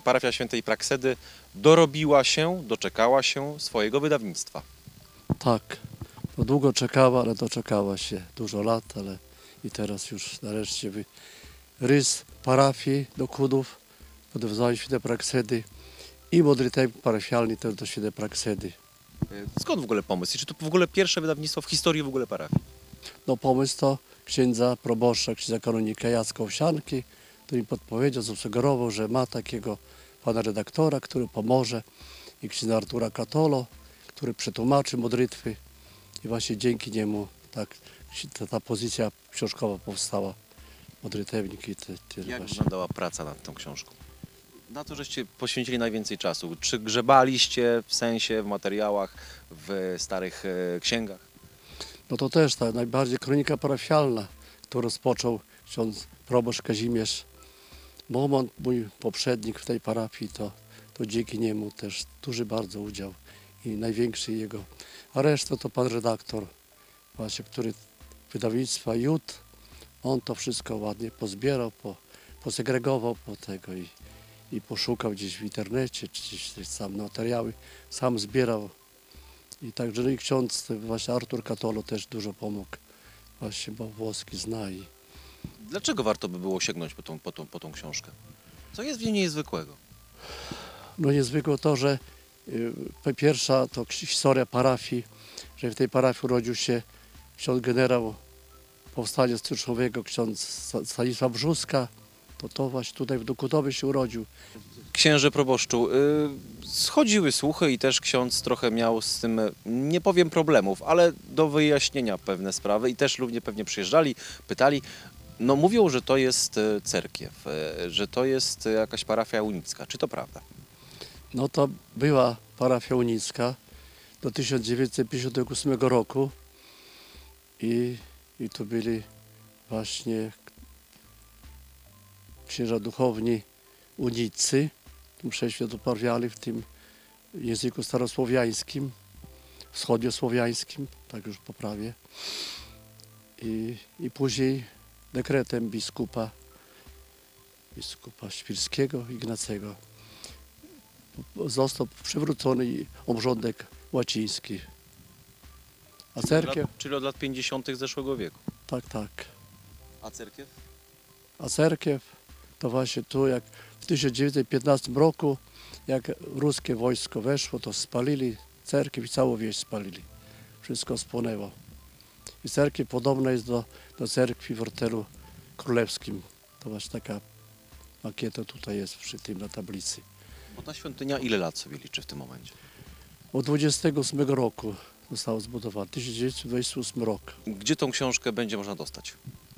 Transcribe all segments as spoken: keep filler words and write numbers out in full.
parafia Świętej Praksedy dorobiła się, doczekała się swojego wydawnictwa. Tak, to długo czekała, ale doczekała się. Dużo lat, ale i teraz już nareszcie wy... rys parafii do Kudów pod względem Świętej Praksedy i modlitewnik parafialny też do Świętej Praksedy. Skąd w ogóle pomysł? I czy to w ogóle pierwsze wydawnictwo w historii w ogóle parafii? No pomysł to księdza proboszcza, księdza kanonika Jacka Owsianki, który mi podpowiedział, zasugerował, że ma takiego pana redaktora, który pomoże, i księdza Artura Katolo, który przetłumaczy modlitwy, i właśnie dzięki niemu tak ta, ta pozycja książkowa powstała, modlitewnik i te, te Jak właśnie. wyglądała praca nad tą książką? Na to żeście poświęcili najwięcej czasu. Czy grzebaliście w sensie w materiałach, w starych e, księgach? No to też ta najbardziej kronika parafialna, którą rozpoczął ksiądz proboszcz Kazimierz Momont, mój poprzednik w tej parafii, to, to dzięki niemu też duży bardzo udział i największy jego. A resztę to pan redaktor, właśnie, który wydawnictwa Jud, on to wszystko ładnie pozbierał, po, posegregował po tego i, i poszukał gdzieś w internecie, czy gdzieś sam materiały, sam zbierał. I także no i ksiądz właśnie Artur Katolo też dużo pomógł, właśnie, bo włoski zna. I... Dlaczego warto by było sięgnąć po tą, po tą, po tą książkę? Co jest w niej niezwykłego? No niezwykłe to, że y, pierwsza to historia parafii, że w tej parafii urodził się ksiądz generał powstania styczniowego, ksiądz Stanisław Brzózka, to to właśnie tutaj w Dokutowie się urodził. Księże proboszczu, y, schodziły słuchy i też ksiądz trochę miał z tym, nie powiem problemów, ale do wyjaśnienia pewne sprawy i też ludzie pewnie przyjeżdżali, pytali. No mówią, że to jest cerkiew, że to jest jakaś parafia unicka. Czy to prawda? No to była parafia unicka do tysiąc dziewięćset pięćdziesiątego ósmego roku i, i tu byli właśnie księża duchowni unicy, msze święto odprawiali w tym języku starosłowiańskim, wschodniosłowiańskim, tak już poprawię. I, i później dekretem biskupa, biskupa świrskiego, Ignacego, został przywrócony obrządek łaciński. A cerkiew? Czyli od lat pięćdziesiątych zeszłego wieku. Tak, tak. A cerkiew? A cerkiew to właśnie tu, jak w tysiąc dziewięćset piętnastym roku, jak ruskie wojsko weszło, to spalili cerkiew i całą wieś spalili. Wszystko spłonęło. I cerkiew podobna jest do, do cerkwi w Ortelu Królewskim. To właśnie taka makieta tutaj jest przy tym na tablicy. Bo ta świątynia ile lat sobie liczy w tym momencie? Od dwudziestego ósmego roku została zbudowana, tysiąc dziewięćset dwudziesty ósmy rok. Gdzie tą książkę będzie można dostać?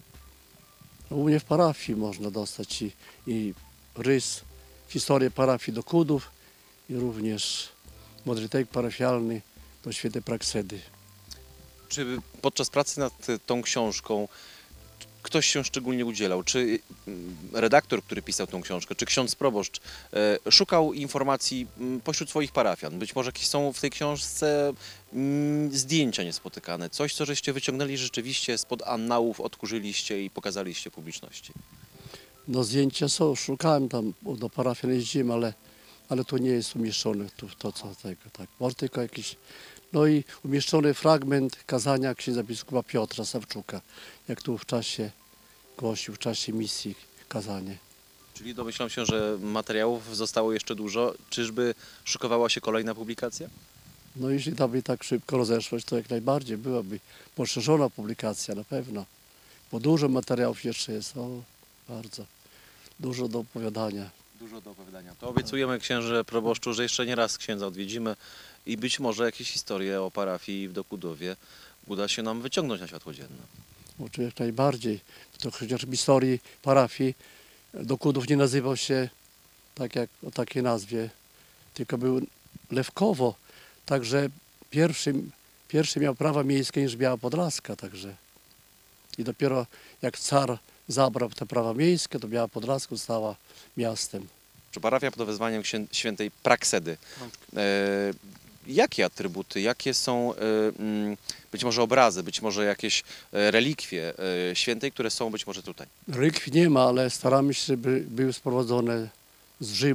U mnie w parafii można dostać i, i rys, historię parafii do Kudów i również modlitewnik parafialny do Świętej Praksedy. Czy podczas pracy nad tą książką ktoś się szczególnie udzielał? Czy redaktor, który pisał tą książkę, czy ksiądz proboszcz e, szukał informacji pośród swoich parafian? Być może jakieś są w tej książce mm, zdjęcia niespotykane, coś, co żeście wyciągnęli rzeczywiście spod annałów, odkurzyliście i pokazaliście publiczności? No zdjęcia są, szukałem tam, do parafian jeździłem, ale, ale to nie jest umieszczone tu, to co tego, tak. Może tylko jakiś, no i umieszczony fragment kazania księdza biskupa Piotra Sawczuka, jak tu w czasie głosił, w czasie misji kazanie. Czyli domyślam się, że materiałów zostało jeszcze dużo. Czyżby szykowała się kolejna publikacja? No jeśli da by tak szybko rozeszłość, to jak najbardziej byłaby poszerzona publikacja na pewno, bo dużo materiałów jeszcze jest, o, bardzo, dużo do opowiadania. Dużo do opowiadania. To obiecujemy, księże proboszczu, że jeszcze nie raz księdza odwiedzimy i być może jakieś historie o parafii w Dokudowie uda się nam wyciągnąć na światło dzienne. Oczywiście jak najbardziej. To chociaż w historii parafii Dokudów nie nazywał się tak jak o takiej nazwie, tylko był Lewkowo. Także pierwszy, pierwszy miał prawa miejskie niż Biała Podlaska. Także. I dopiero jak car zabrał te prawa miejskie, to Biała Podlaska została miastem. Parafia pod wezwaniem Świętej Praksedy. E, jakie atrybuty, jakie są e, być może obrazy, być może jakieś relikwie e, świętej, które są być może tutaj? Relikwi nie ma, ale staramy się, żeby były sprowadzone z Rzymu.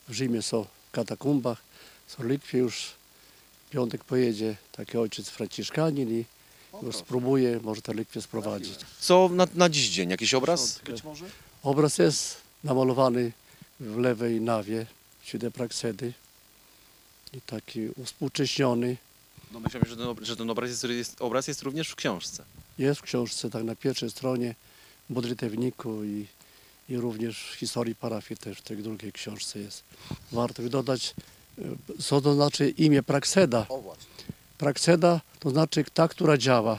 w Rzymie są w katakumbach, są relikwie już. W piątek pojedzie taki ojciec franciszkanin i już spróbuje, może te relikwie sprowadzić. Co na, na dziś dzień? Jakiś obraz? Są Być może? Obraz jest namalowany w lewej nawie, Świętej Praksedy i taki uspółcześniony. Domyślam się, że ten, że ten obraz, jest, jest, obraz jest również w książce. Jest w książce, tak na pierwszej stronie, w modlitewniku i, i również w historii parafii też w tej drugiej książce jest. Warto dodać, e, co to znaczy imię Prakseda. O właśnie. Prakseda to znaczy ta, która działa.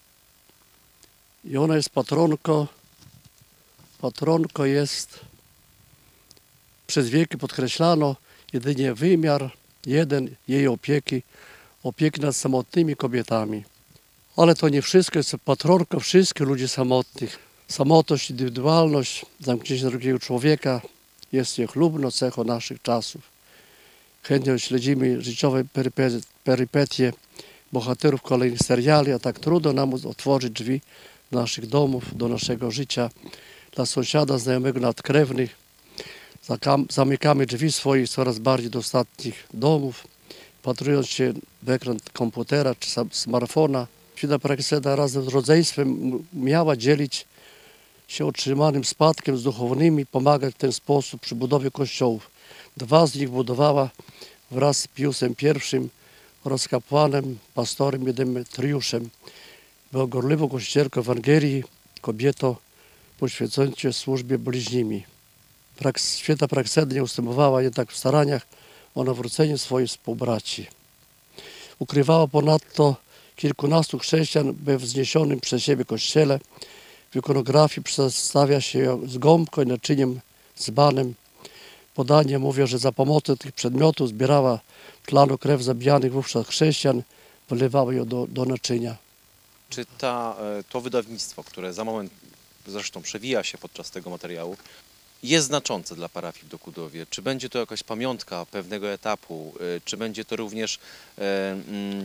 I ona jest patronką, patronką jest, przez wieki podkreślano, jedynie wymiar jeden jej opieki, opieki nad samotnymi kobietami. Ale to nie wszystko, jest patronką wszystkich ludzi samotnych. Samotność, indywidualność, zamknięcie drugiego człowieka jest niechlubną cechą naszych czasów. Chętnie śledzimy życiowe perype- perypetie bohaterów kolejnych seriali, a tak trudno nam otworzyć drzwi do naszych domów, do naszego życia, dla sąsiada, znajomego, nadkrewnych. Zakam- Zamykamy drzwi swoich coraz bardziej dostatnich domów, patrując się w ekran komputera czy sam- smartfona. Święta Prakseda razem z rodzeństwem m- miała dzielić się otrzymanym spadkiem z duchownymi, pomagać w ten sposób przy budowie kościołów. Dwa z nich budowała wraz z Piusem pierwszym oraz kapłanem, pastorem Demetriuszem. Była gorliwą kościelką Ewangelii, kobietą poświęcającą się służbie bliźnimi. Praks, święta Prakseda nie ustępowała jednak w staraniach o nawrócenie swoich współbraci. Ukrywała ponadto kilkunastu chrześcijan we wzniesionym przez siebie kościele. W ikonografii przedstawia się ją z gąbką i naczyniem dzbanem. Podanie mówią, że za pomocą tych przedmiotów zbierała tlanu krew zabijanych wówczas chrześcijan, wylewała ją do, do naczynia. Czy ta, e, to wydawnictwo, które za moment zresztą przewija się podczas tego materiału, jest znaczące dla parafii w Dokudowie? Czy będzie to jakaś pamiątka pewnego etapu? E, Czy będzie to również e, mm,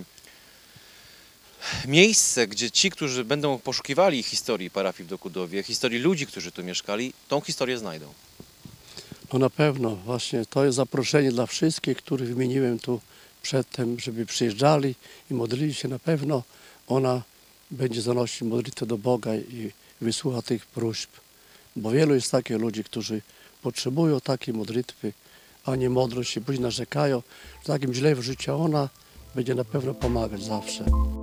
miejsce, gdzie ci, którzy będą poszukiwali historii parafii w Dokudowie, historii ludzi, którzy tu mieszkali, tą historię znajdą? No na pewno, właśnie to jest zaproszenie dla wszystkich, których wymieniłem tu przedtem, żeby przyjeżdżali i modlili się. Na pewno ona będzie zanosić modlitwę do Boga i wysłucha tych próśb. Bo wielu jest takich ludzi, którzy potrzebują takiej modlitwy, a nie modlą się, później narzekają, że takim źle w życiu, a ona będzie na pewno pomagać zawsze.